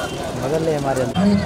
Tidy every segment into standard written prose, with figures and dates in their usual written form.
முதல்ல மாதிரி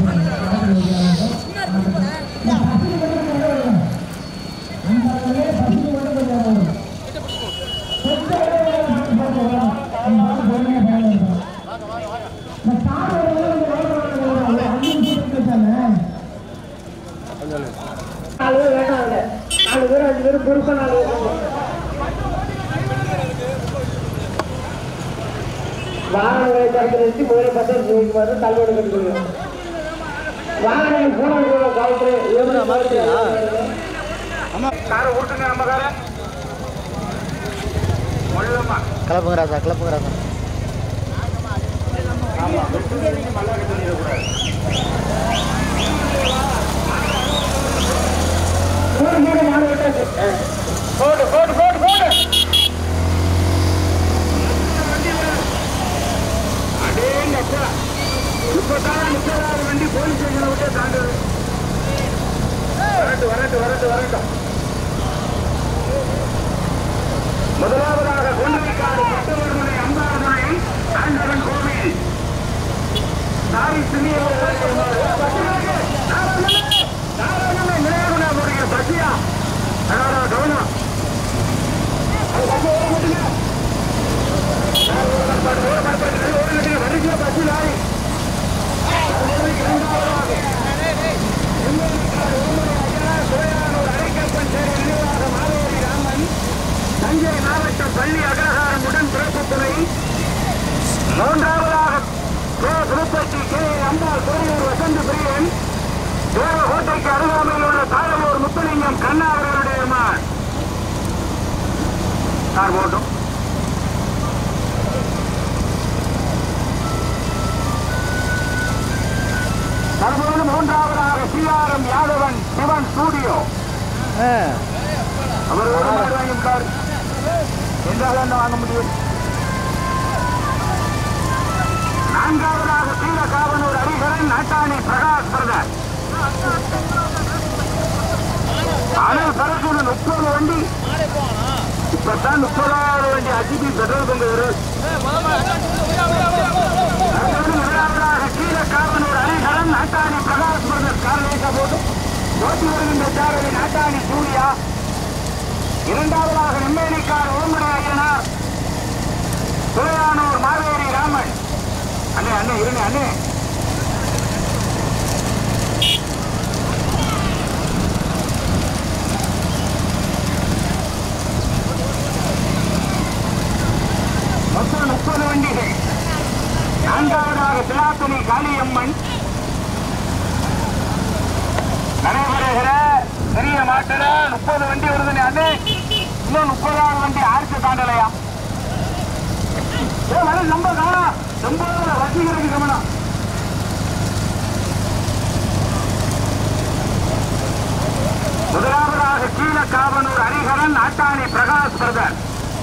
வாகனங்களை தரத்திலிருந்து முதலே பத்திரிக்கை தள்ளுபடி கட்டுக்கொள்ளும் வாகனங்கள் போன காலத்தில் கிளப்புங்க ராசா கிளப்புங்க ராசா போடு போடு போடு போடு வண்டி போலீஸ் ஸ்டேஷனை விட்டு தாண்டுது வரட்டும் முதலாவதாக கொண்டிருக்காடு பட்டவர்மனை அம்பாரமனை ஆண்டவன் கோவில் தாய் நிலையாக பசியா கவனம் வருகிற பசி லாரி தஞ்சை மாவட்டம் பள்ளி அகரகாரம் உடன் பிறப்பு துறை மூன்றாவதாக திருப்பதி கே அம்பாள் கோயிலூர் வசந்த பிரியன் தேவகோட்டைக்கு அருகாமையில் உள்ள தாழலூர் முத்துலிங்கம் கண்ணா அவர்களுடைய மகன் சார் ஓட்டும் தற்போது மூன்றாவதாக சிஆர்எம் யாதவன் சிவன் ஸ்டூடியோ அவர் வாங்கிவிட்டார் என்றால் என்ன வாங்க முடியும். நான்காவதாக கீழக்காவனூர் ஹரிஹரன் நாட்டாணி பிரகாஷ் பிரதர் அனல் பரசுடன் 30 வண்டி இப்பதான் 30வது வண்டி அஜிபி பெட்ரோல் பங்கு முதலாவதாக கீழக்காவனூர் ஹரிஹரன் நாட்டாணி பிரகாஷ் பிரதர் கார்லேசா போட்டு ஓட்டி வருகின்ற சாரதி நாட்டாணி சூர்யா. இரண்டாவதாக நெம்மேலிக்கார் ஓம்புடைய ஐயனார் துறையானூர் மாவேரி ராமன். அண்ணே இருங்க அண்ணே. மொத்தம் 30 வண்டிகள். நான்காவதாக பிலாத்துணி காளியம்மன் நடைபெறுகிற பெரிய மாட்டுல 30 வண்டி வருதுன்னு அண்ணே. இன்னும் 30வது வண்டி ஆர்ச்சி தாண்டலையா? நம்ம கவனம் ரொம்ப ரசிகருக்கு கவனம். முதலாவதாக கீழக்காவனூர் ஹரிஹரன் நாட்டாணி பிரகாஷ் பிரதர்.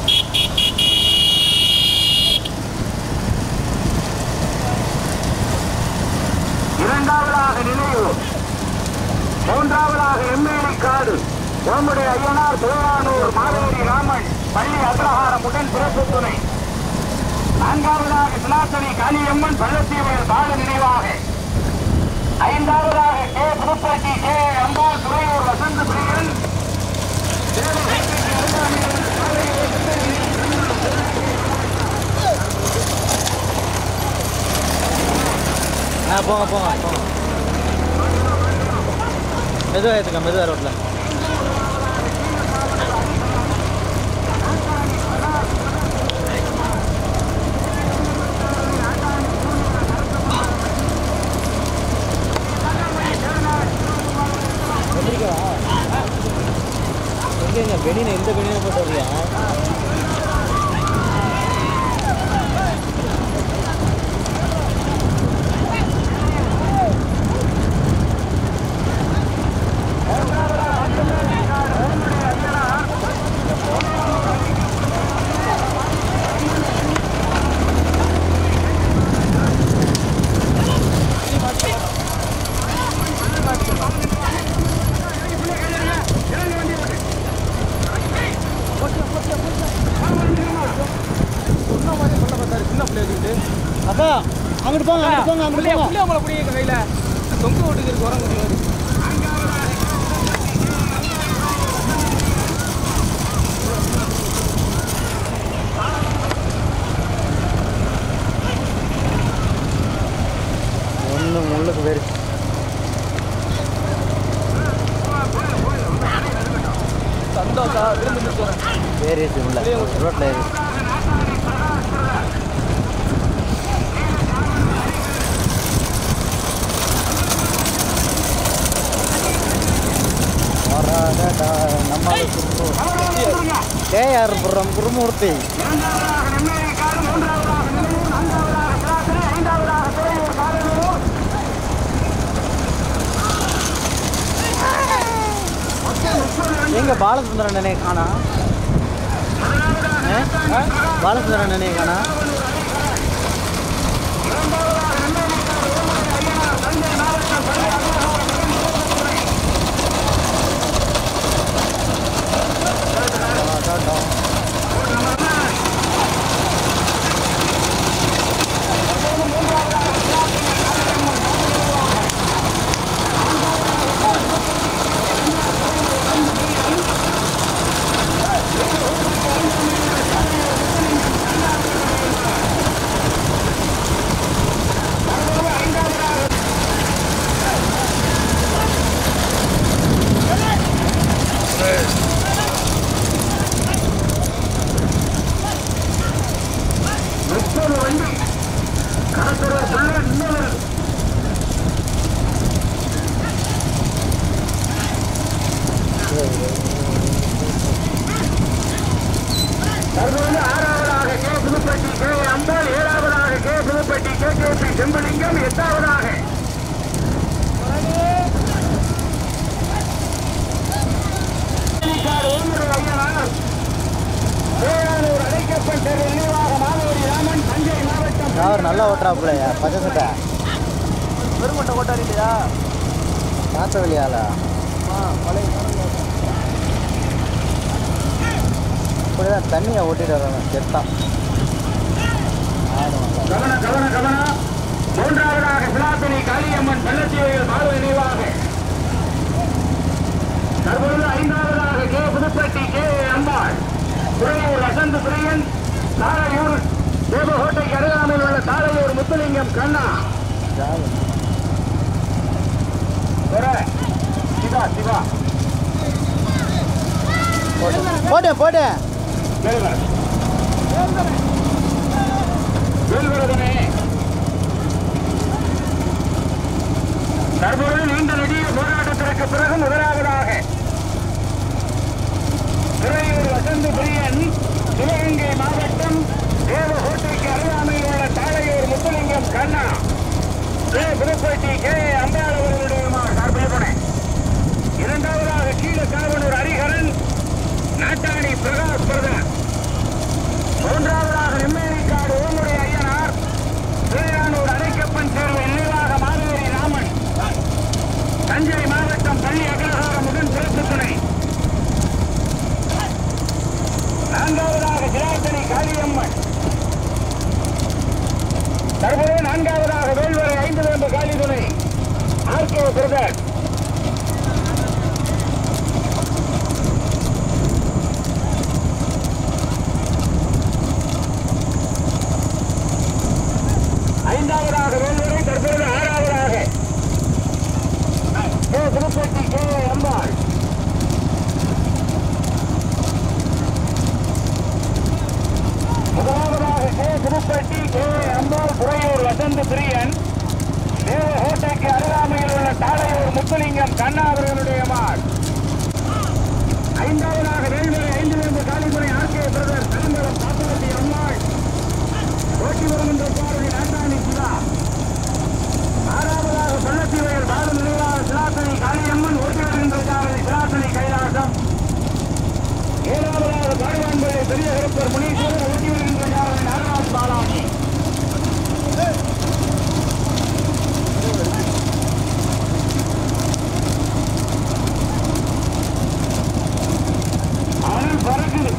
இரண்டாவதாக நினைவூர். மூன்றாவதாக எம்மேலிக்காடு ஓம்புடைய ஐயனார் துறையானூர் மாவேரி ராமன் பள்ளி அக்ரஹாரம் உடன் பிறப்பு துணை. நான்காவதாக பிலாத்தனி காளியம்மன் பள்ளத்தீவயல் பால நினைவாக. ஐந்தாவதாக கே திருப்பதி கே அம்பாள் துறையூர் வசந்த பிரியன். போங்க மெதுவாக ஏற்றுக்க மெதுவாக ரோட்டில். எங்கேங்க பெனினை எந்த பெனினை போட்டு வரியா? What's up? போங்க அங்கிட்டு போங்க புள்ளியாமலை பிடிக்க கையில் தொங்க விட்டுக்கு இருக்கு உரம் குடி ஒன்று முள்ளுக்கு பேர் சந்தோஷா திரும்பி நிற்கிறேன் ஏறிடுச்சு உள்ள ரோட்டில் ஏறிடுச்சு நம்ம கேஆர் புறம் குருமூர்த்தி எங்க பாலசுந்தரன் நினைய காணா பாலசுந்தரன் நினைய காணா ஆறாவதாக கே புதுப்பட்டி கே அம்பாள், ஏழாவதாக K Puduppatti K K P Sembalingam, எட்டாவதாக அடைக்கப்பட்ட நினைவாக மாதவரி ராமன், தஞ்சை மாவட்டம். அவர் நல்லா ஓட்டுறாப்புலையா பச்சை சட்டை பெருமட்டை ஓட்டாரி இல்லையா காத்த வெளியால பழைய இப்படிதான் தண்ணியை ஓட்டிட்டு வரணும் செத்தான் கவனம். மூன்றாவதாக சிலாத்தனி காளியம்மன் பள்ளத்தீவையில் மாத நினைவாக. தற்பொழுது ஐந்தாவதாக கே புதுப்பட்டி கே அம்பாள், துறையூர் வசந்த் பிரியன், தாரையூர் தேவகோட்டைக்கு அருகாமையில் உள்ள தாரையூர் முத்துலிங்கம் கண்ணா. சிவா போட்டேன் வேல்வரதனே. தற்போது நீண்ட நெடிய போராட்டத்திற்கு பிறகு முதலாவதாக துறையூர் வசந்த் பிரியன், சிவகங்கை மாவட்டம் தேவகோட்டைக்கு அருகாமையில் உள்ள தாரையூர் முத்துலிங்கம் கண்ணா, புதுப்பட்டி கே அம்பாள் அவர்களுடைய சார்பில். இரண்டாவதாக கீழக்காவனூர் ஹரிஹரன், நாட்டாணி பிரகாஷ் பிரதர். மூன்றாவதாக நெம்மேலிக்காடு ஓமுடைய ஐயனார், திருநானூர் அடைக்கப்பன் தேர்வு நினைவாக மாதேரி ராமன், தஞ்சை மாவட்டம் பள்ளி அகலகாரம் உடன் சிறப்பு துணை. நான்காவதாக சிலாத்தனி காளியம்மன். தற்போது நான்காவதாக வேல்வரை 5 வேம்பு காளி துணை ஆர்கே பிரதர். ஐந்தாவதாக வேல்வரை. தற்போது ஆறாவதாக கே புதுப்பட்டி கே அம்பாள். முதலாவதாக கே புதுப்பட்டி கே அம்பாள், துறையூர் வசந்த் பிரியன், தேவகோட்டைக்கு அருகாமையில் உள்ள தாரையூர் முத்துலிங்கம் கண்ணா அவர்களுடைய மாள். ஐந்தாவதாக வேல்வரை 5 வேம்பு காளிதுறை ஆர்கே பிரதர், சிதம்பரம் பாப்பாவட்டி அம்மாள், ஓட்டி வருகின்ற பாரதி நாட்டாணி சிவா. ஆறாவதாக பள்ளத்தீவையில் பால நினைவாக சிலாத்தனி காளியம்மன், ஓட்டி வருகின்ற பாரதி சிலாத்தனி கைலாசம். ஏழாவதாக பாடுவான்பள்ளி பெரிய கருப்பர் முனீஸ்வரர், ஓட்டி வருகின்ற பாரதி நாகராஜ் பாலாஜி. ஆனால் பறக்குது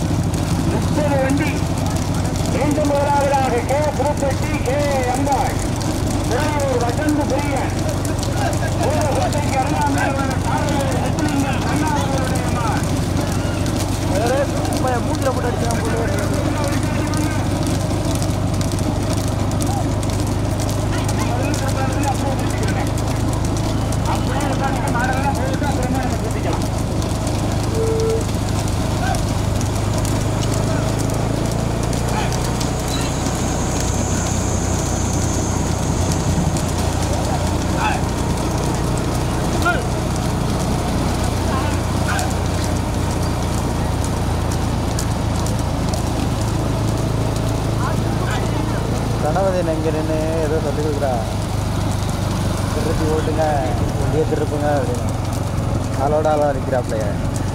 30 வண்டி. மீண்டும் முதலாவதாக கே புதுப்பட்டி கே அம்பாள், இங்கே நின்று ஏதோ சொல்லி கொடுக்குறா, திருப்பி ஓட்டுங்க, வண்டியை திருப்புங்க அப்படின்னு. ஆளோட ஆளாக இருக்கிறாப்லைய.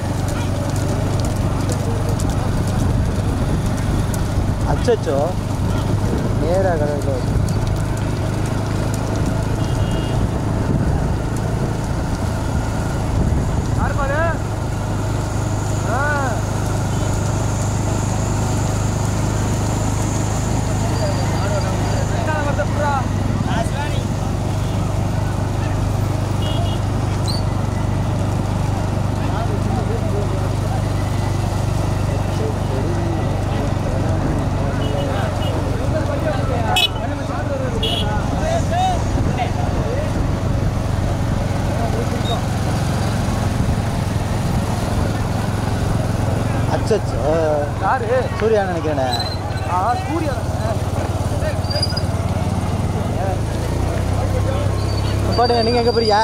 அச்சோ நேராக கடவுள். யாரு? சூர்யா நினைக்கிறேனே. சூர்யா பாட்டுங்க. நீங்கள் எங்கே போறியா?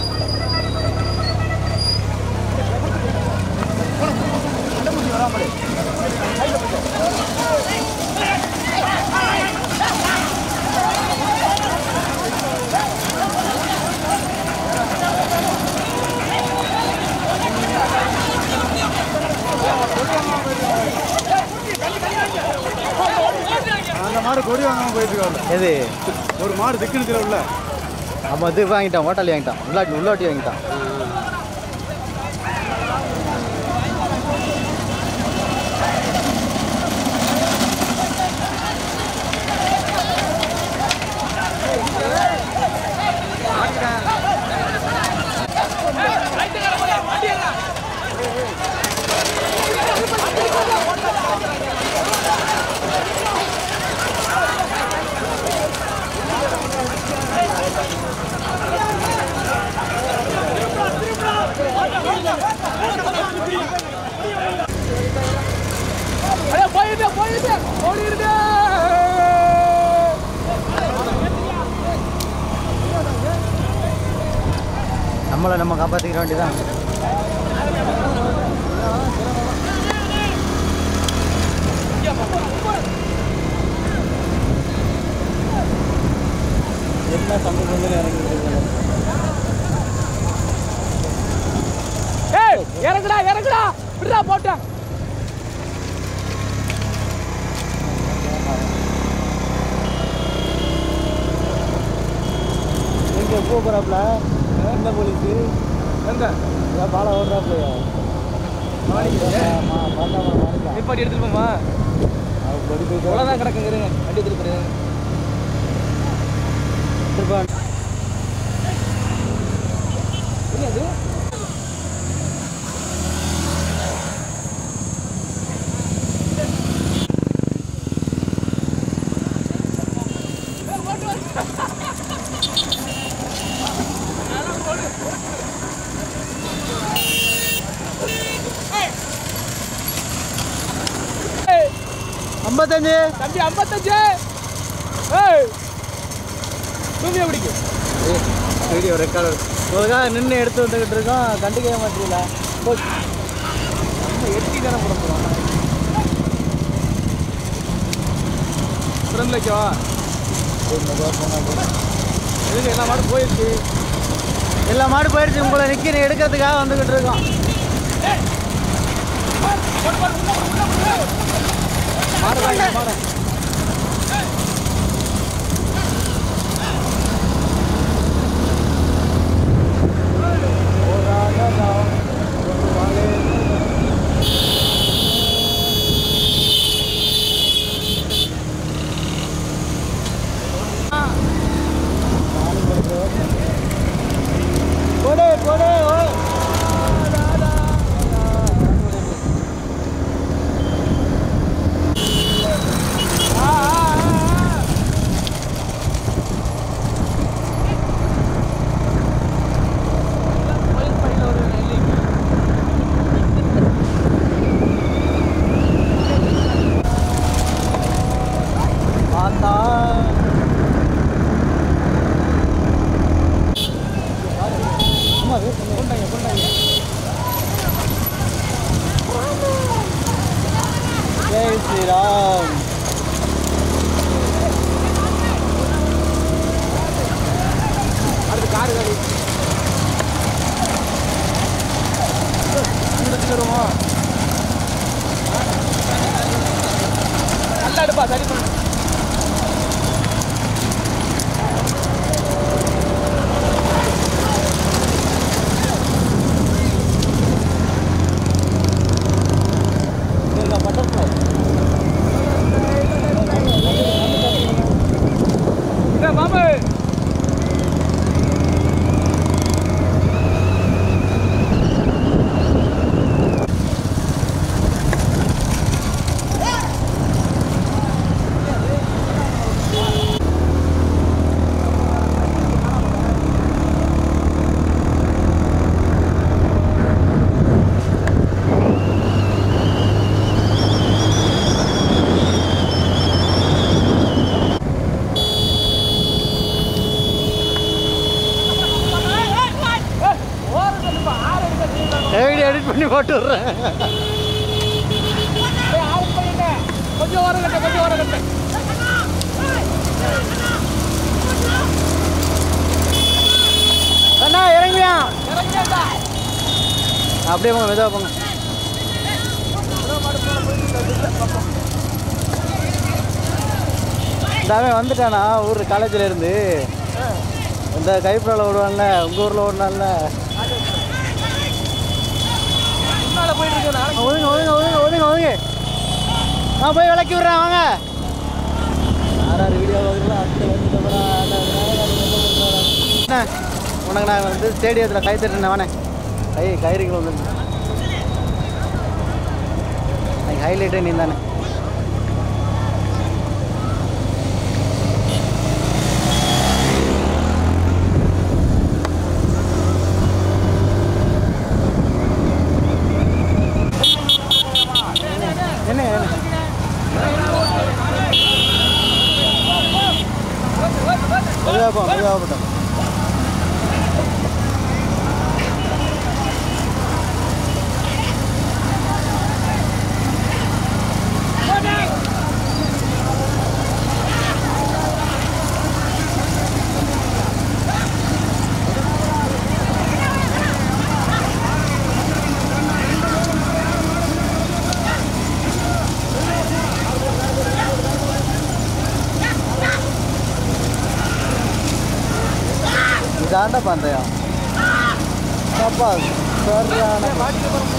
அந்த மாடு கொடி வாங்காமல் போயிட்டு இருக்காங்க. எது? ஒரு மாடு திக்குனுக்கிற உள்ள. ஆமாம், இது வாங்கிட்டான், ஓட்டாளி வாங்கிட்டான், உள்ளாட்டி வாங்கிட்டான். நம்மளை நம்ம காப்பாற்றிக்க வேண்டியதான். என்ன சம்பளம் வந்து இறங்குடா இறங்குடா விடுடா போட்டேன். எங்கே போகிறாப்புல? எந்த போலீஸு? எங்க பாலை ஓடுறாப்புலையா? நிப்பாட்டி எடுத்துட்டு போமா? அவ்வளோதான் கிடக்குங்கிறேங்க. வண்டி எடுத்துட்டு போறேன். என்னது? ஐம்பத்தஞ்சு தம்பி 55. ஏய் தூமியா பிடிக்கு. வீடியோ ரெக்கார்டு உங்களுக்காக நின்று எடுத்து வந்துக்கிட்டு இருக்கோம். கண்டுக்கவே மாட்டீங்களா? நம்ம எட்டி தானே போட போகிறோம். ஃப்ரெண்ட்லைக்கா எதுக்கு எல்லா மாடும் போயிடுச்சு. எல்லா மாடு போயிடுச்சு. உங்களை நிற்கிற எடுக்கிறதுக்காக வந்துக்கிட்டு இருக்கோம். மாடு போடு போடு. எடிட் பண்ணி போட்டு விட்றேன். கொஞ்சம் ஓரம் கட்ட, கொஞ்சம் ஓரம் கட்ட. அண்ணா இறங்கியா? இறங்கியாண்டா. அப்படியே போங்க, மெதுவாக போங்க. இந்தாவே வந்துட்டானா ஊர் காலேஜில் இருந்து. இந்த கைப்பறால ஓடுவான்ல, உங்கள் ஊரில் ஓடினால. போயிட்டு இருக்கேன். ஒதுங்க ஒதுங்க ஒதுங்க ஒதுங்க ஒதுங்க. நான் போய் விளக்கி விட்றேன் வாங்க. யாராரு வீடியோ உனக்கு நான் வந்து ஸ்டேடியத்தில் கை தட்டுனேன் வானே. கயிறுகள் வந்து ஹைலைட்டே நீ தானே. என்ன மெதுவாக போட்டோம். இதாண்டா பந்தயம் அப்பா சரியான